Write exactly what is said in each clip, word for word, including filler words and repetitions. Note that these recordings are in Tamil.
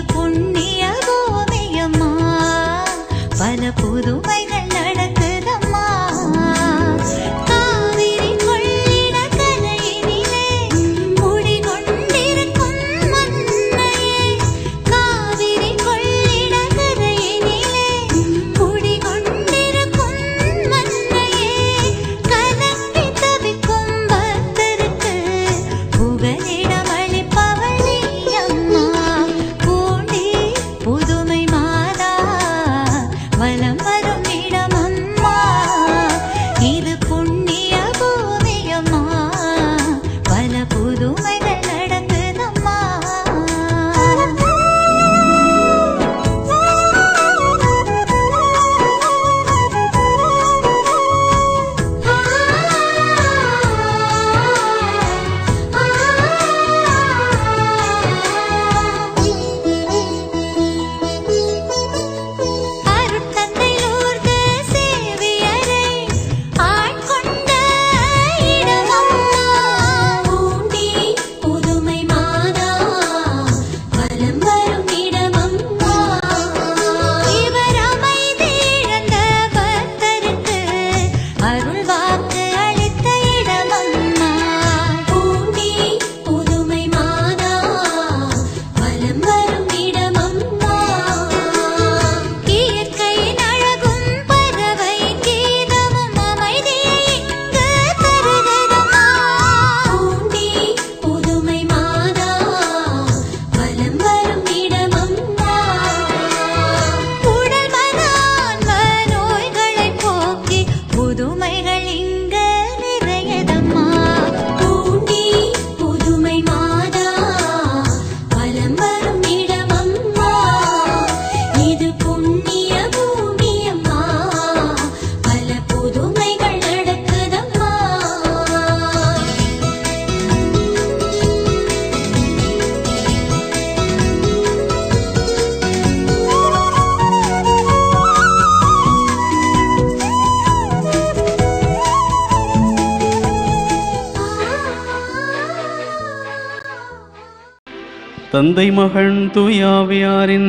தந்தை மகன் தூயாவியாரின்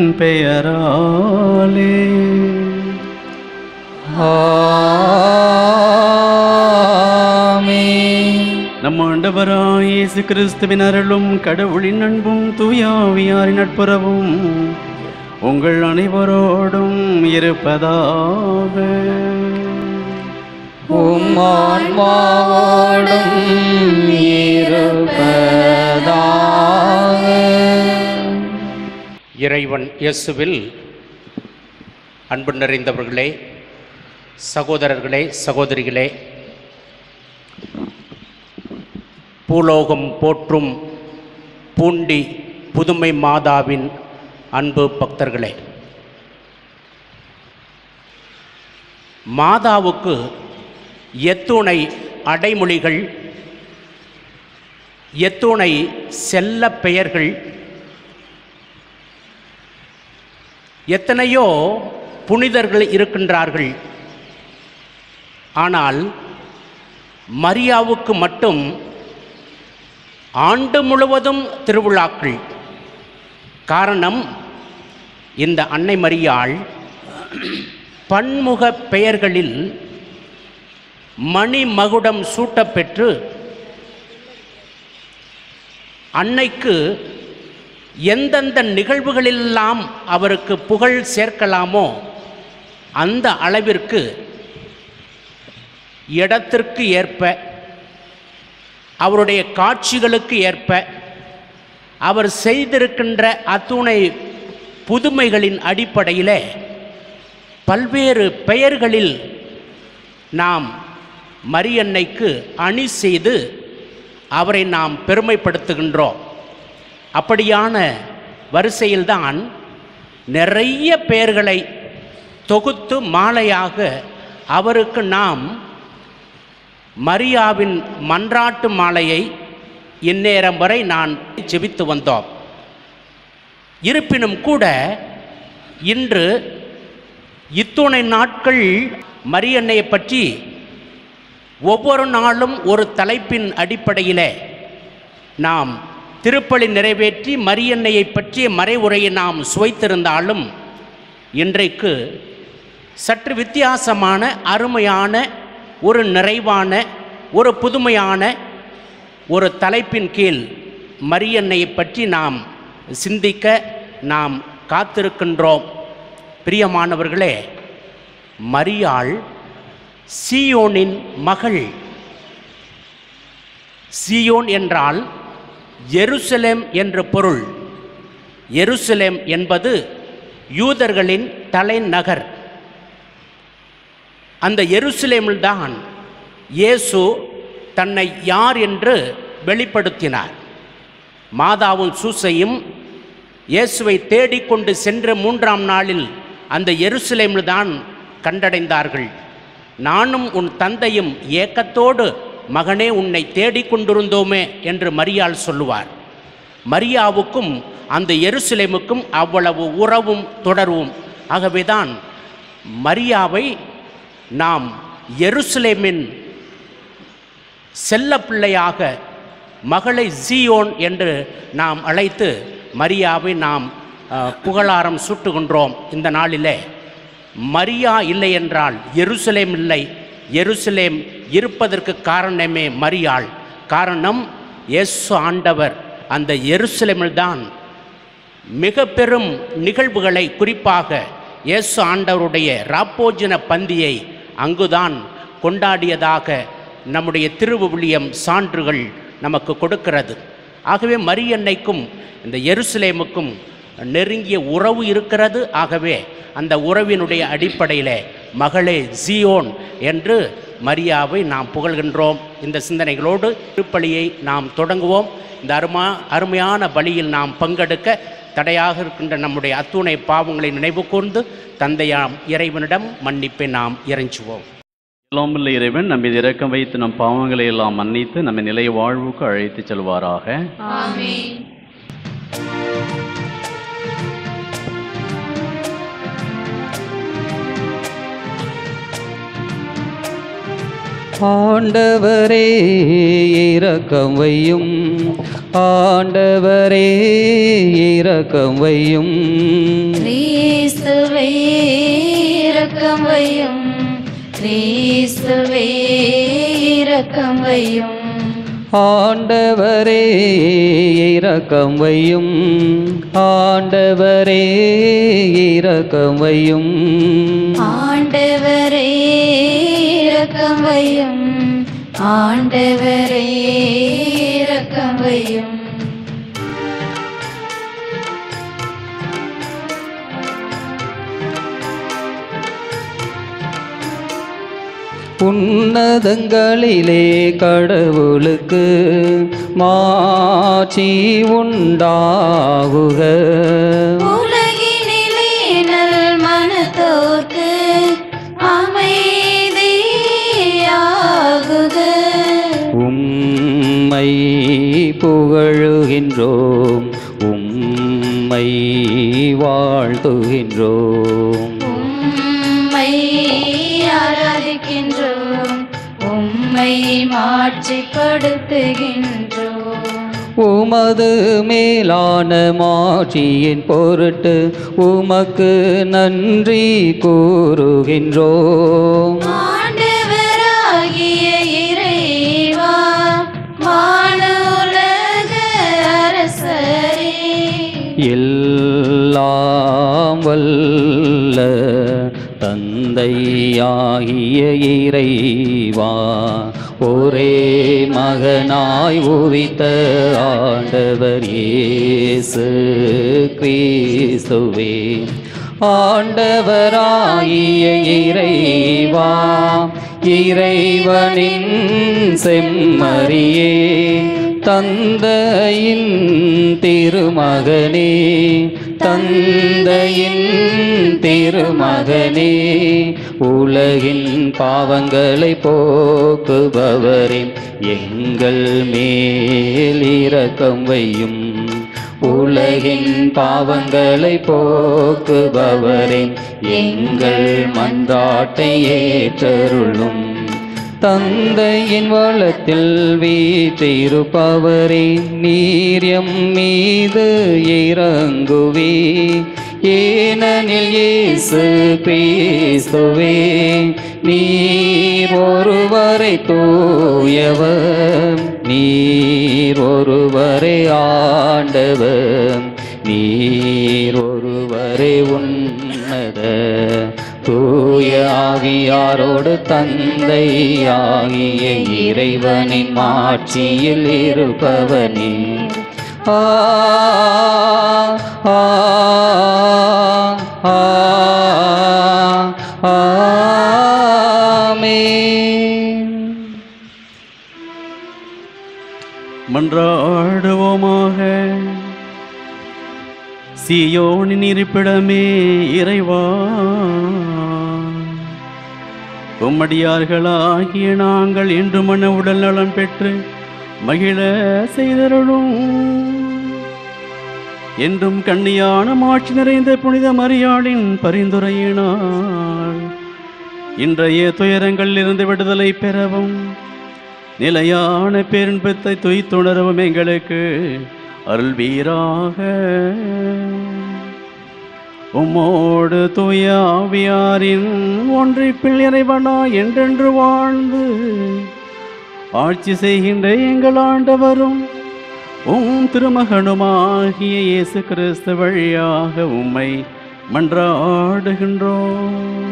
பெயராலே ஆமென். நம் ஆண்டவராய் இயேசு கிறிஸ்துவின் அருளும் கடவுளின் அன்பும் தூயாவியாரின் நட்புறவும் உங்கள் அனைவரோடும் இருப்பதாக. உம் ஆன்மாவோடும் இருப்பதாக. இறைவன் இயேசுவில் அன்பு நிறைந்தவர்களே, சகோதரர்களே, சகோதரிகளே, பூலோகம் போற்றும் பூண்டி புதுமை மாதாவின் அன்பு பக்தர்களே, மாதாவுக்கு எத்துணை அடைமொழிகள், எத்துணை செல்ல பெயர்கள், எத்தனையோ புனிதர்கள் இருக்கின்றார்கள். ஆனால் மரியாவுக்கு மட்டும் ஆண்டு முழுவதும் திருவிழாக்கள். காரணம், இந்த அன்னை மரியாள் பன்முக பெயர்களில் மணிமகுடம் சூட்டப்பெற்று அன்னைக்கு எந்தெந்த நிகழ்வுகளெல்லாம் அவருக்கு புகழ் சேர்க்கலாமோ அந்த அளவிற்கு இடத்திற்கு ஏற்ப, அவருடைய காட்சிகளுக்கு ஏற்ப, அவர் செய்திருக்கின்ற அத்துணை புதுமைகளின் அடிப்படையில் பல்வேறு பெயர்களில் நாம் மரியன்னைக்கு அணி செய்து அவரை நாம் பெருமைப்படுத்துகின்றோம். அப்படியான வரிசையில்தான் நிறைய பெயர்களை தொகுத்து மாலையாக அவருக்கு நாம் மரியாவின் மன்றாட்டு மாலையை இந்நேரம் வரை நான் ஜெபித்து வந்தோம். இருப்பினும் கூட இன்று இத்துணை நாட்கள் மரியன்னையை பற்றி ஒவ்வொரு நாளும் ஒரு தலைப்பின் அடிப்படையில் நாம் திருப்பலி நிறைவேற்றி மரியன்னையை பற்றிய மறைவுரையை நாம் சுவைத்திருந்தாலும் இன்றைக்கு சற்று வித்தியாசமான அருமையான ஒரு நிறைவான ஒரு புதுமையான ஒரு தலைப்பின் கீழ் மரியன்னையை பற்றி நாம் சிந்திக்க நாம் காத்திருக்கின்றோம். பிரியமானவர்களே, மரியாள் சீயோனின் மகள். சீயோன் என்றால் எருசலேம் என்ற பொருள். எருசலேம் என்பது யூதர்களின் தலைநகர். அந்த எருசலேமில்தான் இயேசு தன்னை யார் என்று வெளிப்படுத்தினார். மாதாவும் சூசையும் இயேசுவை தேடிக்கொண்டு சென்ற மூன்றாம் நாளில் அந்த எருசலேமில்தான் கண்டடைந்தார்கள். நானும் உன் தந்தையும் ஏக்கத்தோடு மகனே உன்னை தேடிக்கொண்டிருந்தோமே என்று மரியாள் சொல்லுவார். மரியாவுக்கும் அந்த எருசலேமுக்கும் அவ்வளவு உறவும் தொடர்வும். ஆகவேதான் மரியாவை நாம் எருசலேமின் செல்ல பிள்ளையாக, மகளை சீயோன் என்று நாம் அழைத்து மரியாவை நாம் புகழாரம் சூட்டுகின்றோம். இந்த நாளிலே மரியா இல்லை என்றால் எருசலேம் இல்லை. எருசலேம் இருப்பதற்கு காரணமே மரியாள். காரணம், இயேசு ஆண்டவர் அந்த எருசலேமில்தான் மிக பெரும் நிகழ்வுகளை, குறிப்பாக இயேசு ஆண்டவருடைய ராப்போஜன பந்தியை அங்குதான் கொண்டாடியதாக நம்முடைய திருவிவிலியம் சான்றுகள் நமக்கு கொடுக்கிறது. ஆகவே மரியன்னைக்கும் இந்த எருசலேமுக்கும் நெருங்கிய உறவு இருக்கிறது. ஆகவே அந்த உறவினுடைய அடிப்படையில் மகளே ஜியோன் என்று மரியாவை நாம் புகழ்கின்றோம். இந்த சிந்தனைகளோடு திருப்பலியை நாம் தொடங்குவோம். இந்த அருமா அருமையான பலியில் நாம் பங்கெடுக்க தடையாக இருக்கின்ற நம்முடைய அத்துணை பாவங்களை நினைவு கூர்ந்து தந்தையாம் இறைவனிடம் மன்னிப்பை நாம் இறைஞ்சுவோம். எல்லாமுள்ள இறைவன் நம்ம மீது இரக்கம் வைத்து நம் பாவங்களை எல்லாம் மன்னித்து நம்ம நிலை வாழ்வுக்கு அழைத்து செல்வாராக. ஆமென். ஆண்டவரே இரக்கம் வையும், ஆண்டவரே இரக்கம் வையும், கிறிஸ்துவே இரக்கம் வையும், கிறிஸ்துவே இரக்கம் வையும், ஆண்டவரே இரக்கம் வையும், ஆண்டவரே இரக்கம் வையும், ஆண்டவரே இரக்கம் வையும், ஆண்டவரே இரக்கம் வையும். உன்னதங்களிலே கடவுளுக்கு மாட்சி உண்டாகுக. உலகினிலே நல் மனத்தோர்க்கு அமைதியாகுக. உம்மை புகழுகின்றோம், உம்மை வாழ்த்துகின்றோம், உம்மை ஆராதிக்கின்றோம், உம்மை மாட்சிப்படுத்துகின்றோம். உமது மேலான மாட்சியின் பொருட்டு உமக்கு நன்றி கூறுகின்றோம். ஆண்டவராகிய இறைவா, வானுலக அரசரே, எல்லாம் வல்ல தந்தையாகிய இறைவா, ஒரே மகனாய் உதித்த ஆண்டவர் இயேசு கிறிஸ்துவே, ஆண்டவராகிய இறைவா, இறைவனின் செம்மறியே, தந்தையின் திருமகனே, தந்தையின் திருமகனே, உலகின் பாவங்களை போக்குபவரே, எங்கள் மேல் இரக்கம் வையும், உலகின் பாவங்களை போக்குபவரே, எங்கள் மன்றாட்டை ஏற்றருளும். தந்தையின் வளத்தில் வீற்றிருப்பவரே, நீர் எம் மீது இறங்குவே. ஏனெனில் இயேசு கிறிஸ்துவே, நீர் ஒருவரை தூயவர், நீர் ஒருவரை ஆண்டவர், நீர் ஒருவரை உன்னத தூய ஆவியாரோடு தந்தையாகிய இறைவனின் மாட்சியில் இருப்பவனே. ஆ ஆ ஆ ஆமென். மன்றாடுவோமாக. சீயோனின் இருப்பிடமே இறைவா, உம்மடியார்களாகிய நாங்கள் இன்று மன உடல் நலம் பெற்று மகிழ செய்தருளும். என்றும் கண்ணியான மாட்சி நிறைந்த புனித மரியாளின் பரிந்துரையினால் இன்றைய துயரங்களில் இருந்து விடுதலை பெறவும் நிலையான பேரின்பத்தை துய்த்துணரவும் எங்களுக்கு அருள்வீராக. உம்மோடு தூய ஆவியாரின் ஒன்றிப்பில் இறைவனா என்றென்று வாழ்ந்து ஆட்சி செய்கின்ற எங்கள் ஆண்டவரும் உம் திருமகனுமாகிய இயேசு கிறிஸ்து வழியாக உம்மை மன்றாடுகின்றோம்.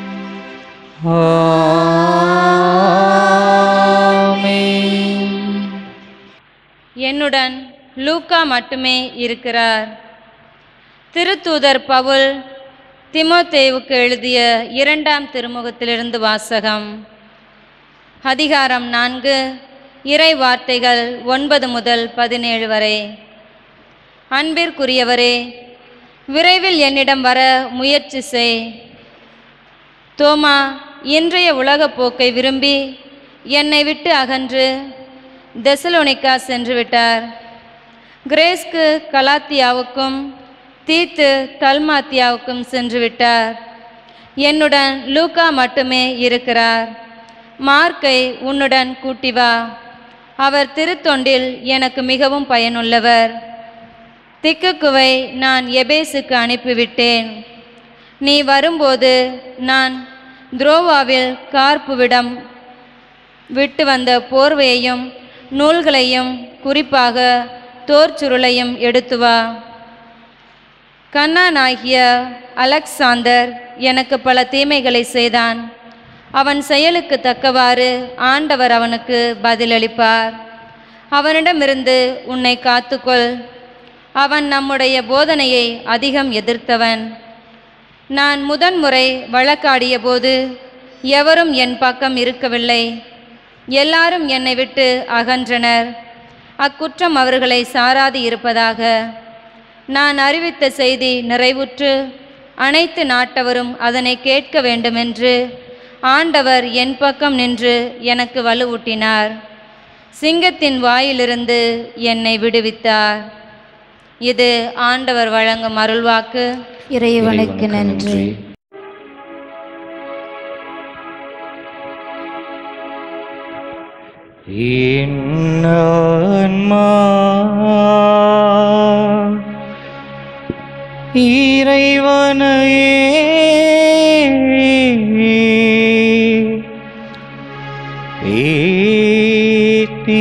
ஆமென். என்னுடன் லூக்கா மட்டுமே இருக்கிறார். திருத்தூதர் பவுல் திமோத்தேவுக்கு எழுதிய இரண்டாம் திருமுகத்திலிருந்து வாசகம். அதிகாரம் நான்கு, இறை வார்த்தைகள் ஒன்பது முதல் பதினேழு வரை. அன்பிற்குரியவரே, விரைவில் என்னிடம் வர முயற்சி செய். தோமா இன்றைய உலகப் போக்கை விரும்பி என்னை விட்டு அகன்று தெசலோனிக்கா சென்று விட்டார். கிரேஸ்க்கு கலாத்தியாவுக்கும் தீத்து தல்மாத்தியாவுக்கும் சென்று விட்டார். என்னுடன் லூக்கா மட்டுமே இருக்கிறார். மார்க்கை உன்னுடன் கூட்டி வா. அவர் திருத்தொண்டில் எனக்கு மிகவும் பயனுள்ளவர். திக்குக்குவை நான் எபேசுக்கு அனுப்பிவிட்டேன். நீ வரும்போது நான் துரோவாவில் கார்ப்புவிடம் விட்டு வந்த போர்வையையும் நூல்களையும் குறிப்பாக தோர்ச்சுருளையும் எடுத்து வா. கன்னானாகிய அலெக்சாந்தர் எனக்கு பல தீமைகளை செய்தான். அவன் செயலுக்கு தக்கவாறு ஆண்டவர் அவனுக்கு பதிலளிப்பார். அவனிடமிருந்து உன்னை காத்துக்கொள். அவன் நம்முடைய போதனையை அதிகம் எதிர்த்தவன். நான் முதன்முறை வழக்காடிய போது எவரும் என் பக்கம் இருக்கவில்லை. எல்லாரும் என்னை விட்டு அகன்றனர். அக்குற்றம் அவர்களை சாராது இருப்பதாக. நான் அறிவித்த செய்தி நிறைவுற்று அனைத்து நாட்டவரும் அதனை கேட்க வேண்டுமென்று ஆண்டவர் என் பக்கம் நின்று எனக்கு வலுவூட்டினார். சிங்கத்தின் வாயிலிருந்து என்னை விடுவித்தார். இது ஆண்டவர் வழங்கும் அருள்வாக்கு. இறைவனுக்கு நன்றி. என் ஆன்மா இறைவனையே ஏத்தி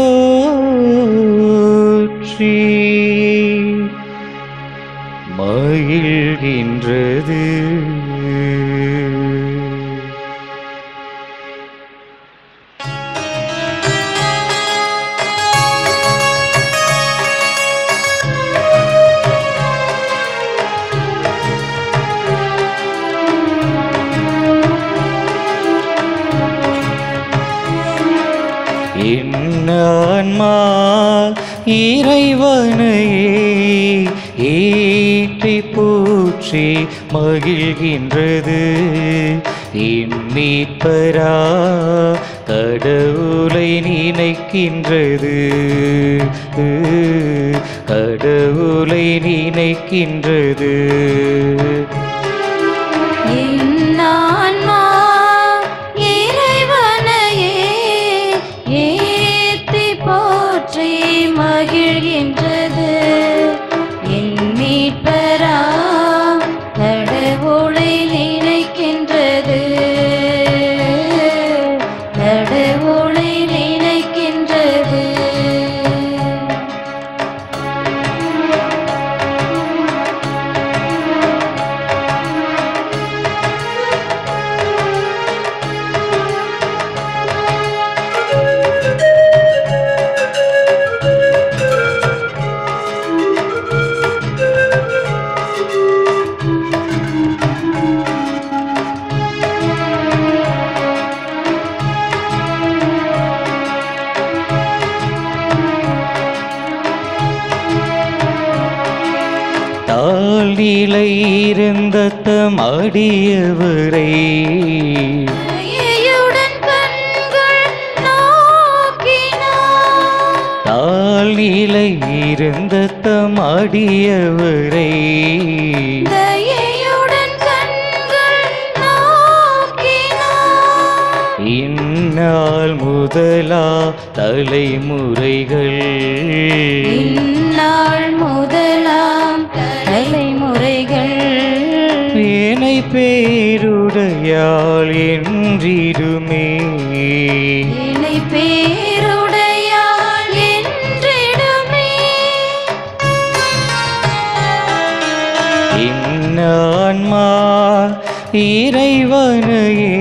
போற்றி மகிழ்கின்றது. என் ஆன்மா இறைவனையே ஏற்றி போற்றி மகிழ்கின்றது. என் மீட்பரா கடவுளை நினைக்கின்றது, கடவுளை நினைக்கின்றது. என் ஆன்மா இறைவனையே தாழ்நிலை இருந்த தம் அடியவரை தயையுடன் கண்கள் நோக்கினார். தாழ்நிலை இருந்த தம் அடியவரை தயையுடன் கண்கள் நோக்கினார். இந்நாள் முதலா தலைமுறைகள் இந்நாள் முதலாம் தலைமுறைகள் பேனை பேருடையாள் என்றிடுமே. இணை பேருடையாள் என்றிடுமே. இன்னான்மா இறைவனையே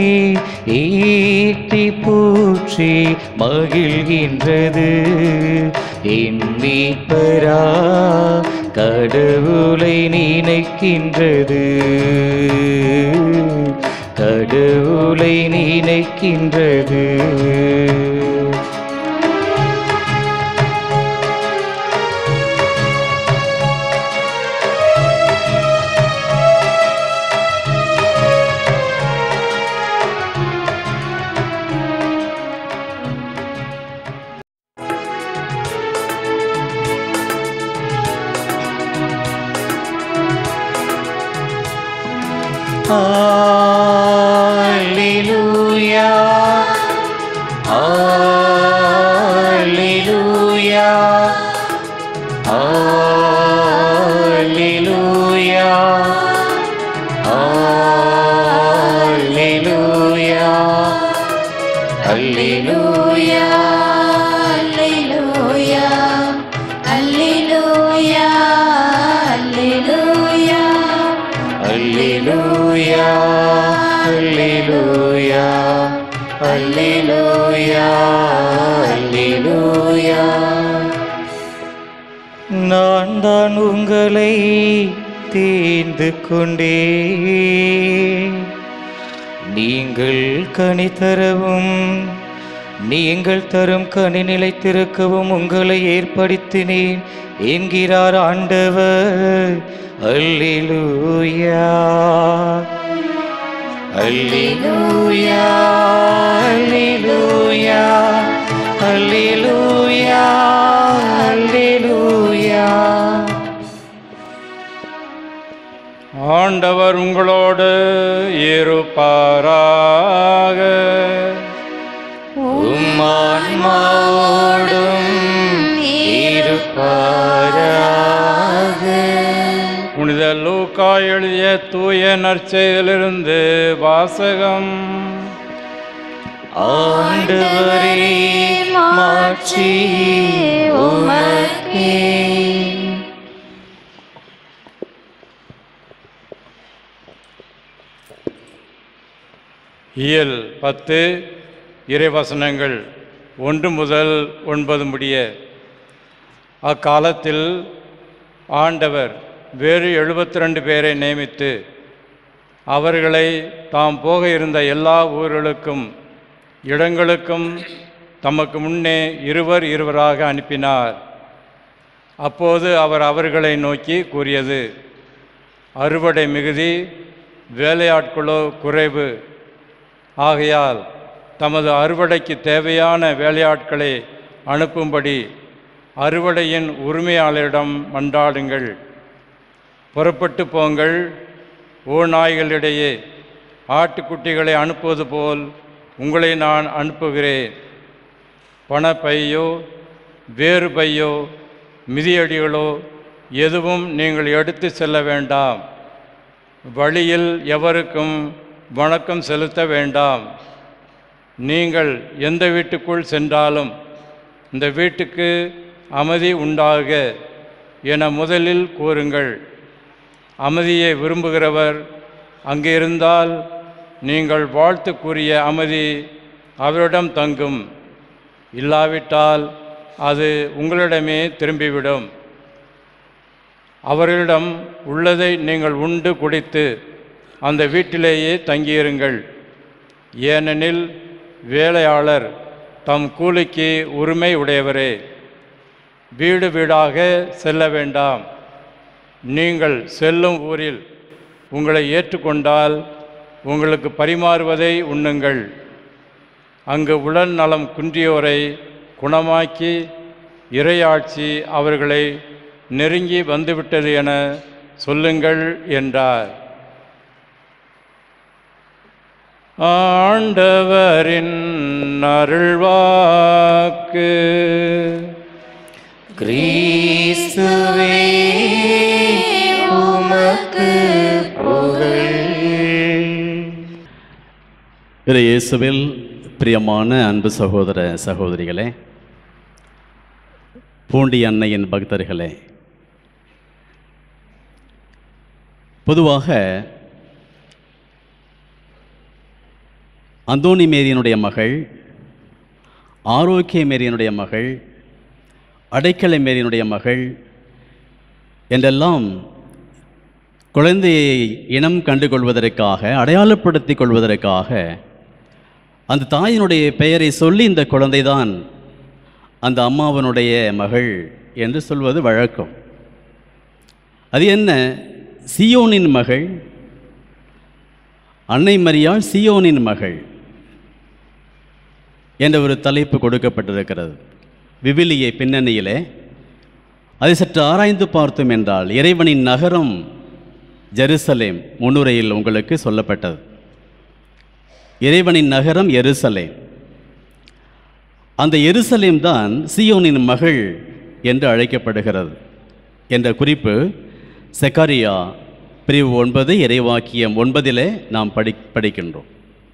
ஏற்றி போற்றி மகிழ்கின்றது. எண்ணீப்பரா கடவுளை நினைக்கின்றது. கடவுளை நினைக்கின்றது. Alleluia, Alleluia, Alleluia, Alleluia, Alleluia, Alleluia, Alleluia, Alleluia, Alleluia, Alleluia, Alleluia. நான் தான் உங்களை தேர்ந்து கொண்டேன். நீங்கள் கனி தரவும் நீங்கள் தரும் கனி நிலைத்திருக்கவும் உங்களை ஏற்படுத்தினேன் என்கிறார் ஆண்டவர். அல்லேலூயா, அல்லேலூயா, அல்லேலூயா, அல்லேலூயா, அல்லேலூயா. ஆண்டவர் உங்களோடு இருப்பாராக. உம் ஆன்மாவோடும் இருப்பாராக. புனித லூக்கா எழுதிய தூய நற்செய்தியிலிருந்து வாசகம். ஆண்டவரே மாட்சி உமக்கே. இயல் பத்து, இறைவசனங்கள் ஒன்று முதல் ஒன்பது முடிய. அக்காலத்தில் ஆண்டவர் வேறு எழுபத்தி ரெண்டு பேரை நியமித்து அவர்களை தாம் போக இருந்த எல்லா ஊர்களுக்கும் இடங்களுக்கும் தமக்கு முன்னே இருவர் இருவராக அனுப்பினார். அப்போது அவர் அவர்களை நோக்கி கூறியது: அறுவடை மிகுதி, வேலையாட்களோ குறைவு. ஆகையால் தமது அறுவடைக்கு தேவையான வேலையாட்களை அனுப்பும்படி அறுவடையின் உரிமையாளரிடம் மன்றாடுங்கள். புறப்பட்டு போங்கள். ஓநாய்களிடையே ஆட்டுக்குட்டிகளை அனுப்புவது போல் உங்களை நான் அனுப்புகிறேன். பணப்பையோ வேறு பையோ மிதியடிகளோ எதுவும் நீங்கள் எடுத்து செல்ல வேண்டாம். வழியில் எவருக்கும் வணக்கம் செலுத்த வேண்டாம். நீங்கள் எந்த வீட்டுக்குள் சென்றாலும் இந்த வீட்டுக்கு அமைதி உண்டாக என முதலில் கூறுங்கள். அமைதியை விரும்புகிறவர் அங்கே இருந்தால் நீங்கள் வாழ்த்துக்குரிய அமைதி அவரிடம் தங்கும். இல்லாவிட்டால் அது உங்களிடமே திரும்பிவிடும். அவர்களிடம் உள்ளதை நீங்கள் உண்டு குடித்து அந்த வீட்டிலேயே தங்கியிருங்கள். ஏனெனில் வேலையாளர் தம் கூலிக்கு உரிமை உடையவரே. வீடு வீடாக செல்ல வேண்டாம். நீங்கள் செல்லும் ஊரில் உங்களை ஏற்றுக்கொண்டால் உங்களுக்கு பரிமாறுவதை உண்ணுங்கள். அங்கு உடல் நலம் குன்றியோரை குணமாக்கி இறையாட்சி அவர்களை நெருங்கி வந்துவிட்டது என சொல்லுங்கள் என்றார். ஆண்டவரின் அருள்வாக்கு. கிறிஸ்துவே உமக்கு புகழ். இறை இயேசுவில் பிரியமான அன்பு சகோதர சகோதரிகளே, பூண்டி அன்னையின் பக்தர்களே, பொதுவாக அந்தோணி மேரியனுடைய மகள், ஆரோக்கிய மேரியனுடைய மகள், அடைக்கலை மேரியனுடைய மகள் என்றெல்லாம் குழந்தையை இனம் கண்டுகொள்வதற்காக, அடையாளப்படுத்திக் கொள்வதற்காக அந்த தாயினுடைய பெயரை சொல்லி இந்த குழந்தைதான் அந்த அம்மாவனுடைய மகள் என்று சொல்வது வழக்கம். அது என்ன? சியோனின் மகள், அன்னை மரியாள் சியோனின் மகள் என்ற ஒரு தலைப்பு கொடுக்கப்பட்டிருக்கிறது விவிலிய பின்னணியிலே. அதை சற்று ஆராய்ந்து பார்த்தோம் என்றால் இறைவனின் நகரம் ஜெருசலேம் முன்னுரையில் உங்களுக்கு சொல்லப்பட்டது. இறைவனின் நகரம் எருசலேம். அந்த எருசலேம் தான் சியோனின் மகள் என்று அழைக்கப்படுகிறது என்ற குறிப்பு செக்காரியா பிரிவு ஒன்பது இறைவாக்கியம் ஒன்பதிலே நாம் படி படிக்கின்றோம்.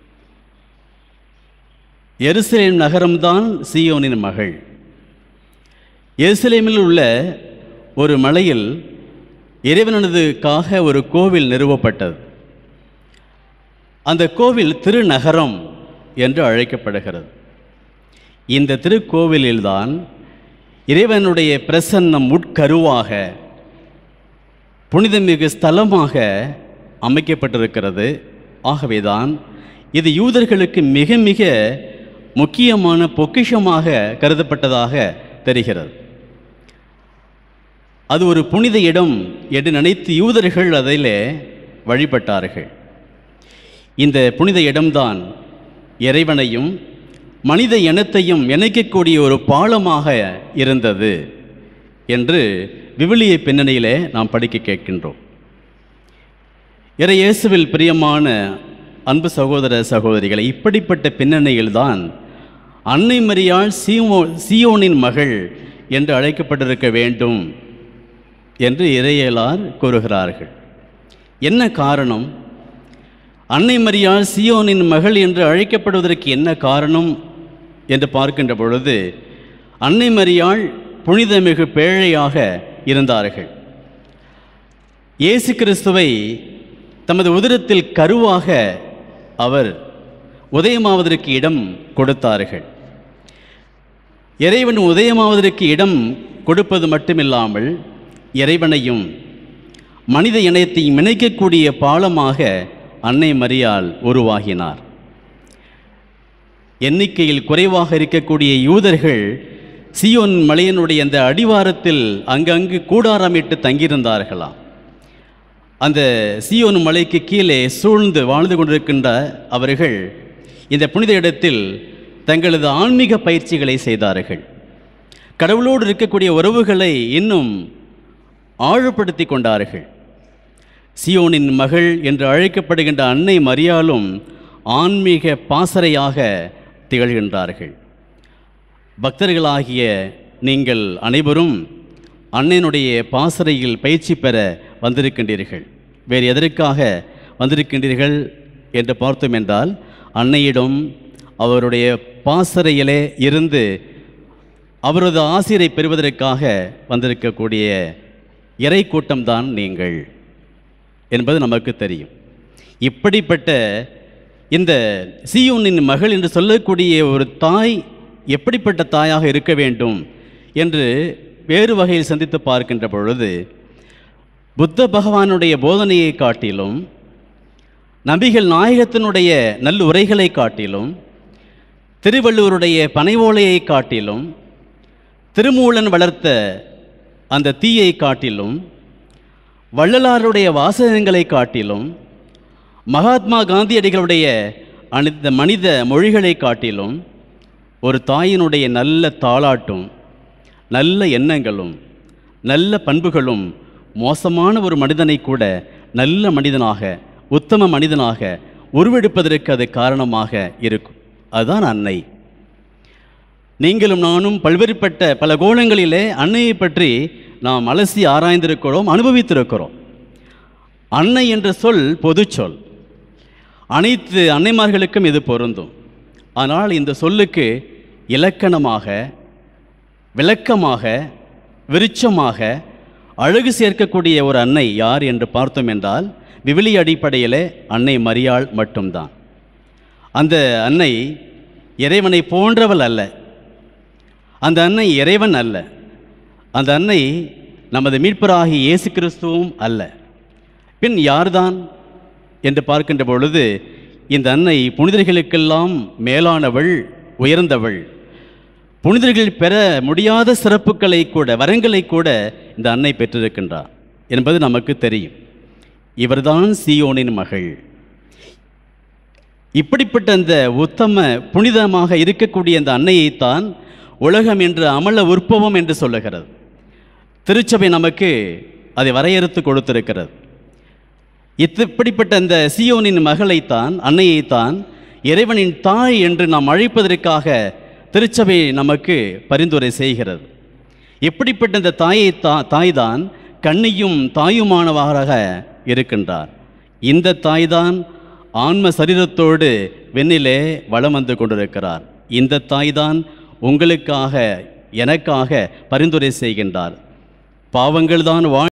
எருசலேம் நகரம்தான் சியோனின் மகள். எருசலேமில் உள்ள ஒரு மலையில் இறைவனதுக்காக ஒரு கோவில் நிறுவப்பட்டது. அந்த கோவில் திருநகரம் என்று அழைக்கப்படுகிறது. இந்த திருக்கோவிலில்தான் இறைவனுடைய பிரசன்னம் உட்கருவாக, புனிதமிகு ஸ்தலமாக அமைக்கப்பட்டிருக்கிறது. ஆகவேதான் இது யூதர்களுக்கு மிக மிக முக்கியமான பொக்கிஷமாக கருதப்பட்டதாக தெரிகிறது. அது ஒரு புனித இடம் என்று நினைத்து யூதர்கள் அதிலே வழிபட்டார்கள். இந்த புனித இடம்தான் இறைவனையும் மனித இனத்தையும் இணைக்கக்கூடிய ஒரு பாலமாக இருந்தது என்று விவிலிய பின்னணியிலே நாம் படிக்க கேட்கின்றோம். இறை இயேசுவில் பிரியமான அன்பு சகோதர சகோதரிகளை, இப்படிப்பட்ட பின்னணியில்தான் அன்னை மரியாள் சீமோ சியோனின் மகள் என்று அழைக்கப்பட்டிருக்க வேண்டும் என்று இறையியலார் கூறுகிறார்கள். என்ன காரணம்? அன்னை மரியாள் சியோனின் மகள் என்று அழைக்கப்படுவதற்கு என்ன காரணம் என்று பார்க்கின்ற பொழுது, அன்னை மரியாள் புனிதமிகு பேழையாக இருந்தார்கள். இயேசு கிறிஸ்துவை தமது உதரத்தில் கருவாக அவர் உதயமாவதற்கு இடம் கொடுத்தார்கள். இறைவன் உதயமாவதற்கு இடம் கொடுப்பது மட்டுமில்லாமல் இறைவனையும் மனித இனத்தையும் இணைக்கக்கூடிய பாலமாக அன்னை மரியாள் உருவாகினார். எண்ணிக்கையில் குறைவாக இருக்கக்கூடிய யூதர்கள் சியோன் மலையினுடைய அந்த அடிவாரத்தில் அங்கங்கு கூடாரமிட்டு தங்கியிருந்தார்களாம். அந்த சியோன் மலைக்கு கீழே சூழ்ந்து வாழ்ந்து கொண்டிருக்கின்ற அவர்கள் இந்த புனித இடத்தில் தங்களது ஆன்மீக பயிற்சிகளை செய்தார்கள். கடவுளோடு இருக்கக்கூடிய உறவுகளை இன்னும் ஆழப்படுத்தி கொண்டார்கள். சியோனின் மகள் என்று அழைக்கப்படுகின்ற அன்னை மரியாளும் ஆன்மீக பாசறையாக திகழ்கின்றார்கள். பக்தர்களாகிய நீங்கள் அனைவரும் அன்னையினுடைய பாசறையில் பயிற்சி பெற வந்திருக்கின்றீர்கள். வேறு எதற்காக வந்திருக்கின்றீர்கள் என்று பார்த்தோம் என்றால், அன்னையிடம் அவருடைய பாசறையிலே இருந்து அவரது ஆசிரை பெறுவதற்காக வந்திருக்கக்கூடிய இறை கூட்டம்தான் நீங்கள் என்பது நமக்கு தெரியும். இப்படிப்பட்ட இந்த சியோனின் மகள் என்று சொல்லக்கூடிய ஒரு தாய் எப்படிப்பட்ட தாயாக இருக்க வேண்டும் என்று வேறு வகையில் சிந்தித்து பார்க்கின்ற பொழுது, புத்த பகவானுடைய போதனையை காட்டிலும், நபிகள் நாயகத்தினுடைய நல்லுரைகளை காட்டிலும், திருவள்ளுவருடைய பனைவோலையை காட்டிலும், திருமூலன் வளர்த்த அந்த தீயை காட்டிலும், வள்ளலாருடைய வாசகங்களை காட்டிலும் மகாத்மா காந்தியடிகளுடைய அனைத்த மனித மொழிகளை காட்டிலும் ஒரு தாயினுடைய நல்ல தாளாட்டும் நல்ல எண்ணங்களும் நல்ல பண்புகளும் மோசமான ஒரு மனிதனை கூட நல்ல மனிதனாக உத்தம மனிதனாக உருவெடுப்பதற்கு அது காரணமாக இருக்கும். அதுதான் அன்னை. நீங்களும் நானும் பல்வேறுபட்ட பல கோணங்களிலே அன்னையை பற்றி நாம் அலசி ஆராய்ந்திருக்கிறோம், அனுபவித்திருக்கிறோம். அன்னை என்ற சொல் பொது சொல், அனைத்து அன்னைமார்களுக்கும் இது பொருந்தும். ஆனால் இந்த சொல்லுக்கு இலக்கணமாக, விளக்கமாக, விருட்சமாக அழகு சேர்க்கக்கூடிய ஒரு அன்னை யார் என்று பார்த்தோம் என்றால் விவிலிய அடிப்படையில் அன்னை மரியாள் மட்டும்தான். அந்த அன்னை இறைவனை போன்றவள் அல்ல, அந்த அன்னை இறைவன் அல்ல, அந்த அன்னை நமது மீட்பராகிய இயேசு கிறிஸ்துவும் அல்ல. பின் யார்தான் என்று பார்க்கின்ற பொழுது இந்த அன்னை புனிதர்களுக்கெல்லாம் மேலானவள், உயர்ந்தவள். புனிதர்கள் பெற முடியாத சிறப்புகளை கூட, வரங்களை கூட இந்த அன்னை பெற்றிருக்கின்றார் என்பது நமக்கு தெரியும். இவர்தான் சீயோனின் மகள். இப்படிப்பட்ட அந்த உத்தம புனிதமாக இருக்கக்கூடிய அந்த அன்னையைத்தான் உலகம் என்று அமல உற்பவம் என்று சொல்லுகிறது. திருச்சபை நமக்கு அதை வரையறுத்து கொடுத்திருக்கிறது. இப்படிப்பட்ட அந்த சீயோனின் மகளைத்தான், அன்னையைத்தான் இறைவனின் தாய் என்று நாம் அழைப்பதற்காக திருச்சபை நமக்கு பரிந்துரை செய்கிறது. இப்படிப்பட்ட இந்த தாயை தா தாய்தான் கன்னியும் தாயுமானவராக இருக்கின்றார். இந்த தாய்தான் ஆன்ம சரீரத்தோடு வெண்ணிலே வலம் வந்து கொண்டிருக்கிறார். இந்த தாய்தான் உங்களுக்காக, எனக்காக பரிந்துரை செய்கின்றார். பாவங்கள் தான் வாழ்